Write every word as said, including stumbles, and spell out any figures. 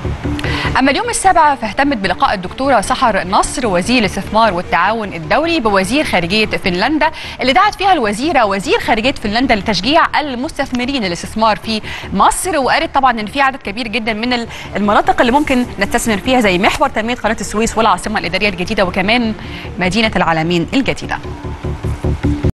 أما اليوم السابع فاهتمت بلقاء الدكتورة سحر نصر وزير الاستثمار والتعاون الدولي بوزير خارجية فنلندا، اللي دعت فيها الوزيرة وزير خارجية فنلندا لتشجيع المستثمرين الاستثمار في مصر. وقالت طبعا إن في عدد كبير جدا من المناطق اللي ممكن نستثمر فيها زي محور تنمية قناة السويس والعاصمة الإدارية الجديدة وكمان مدينة العالمين الجديدة.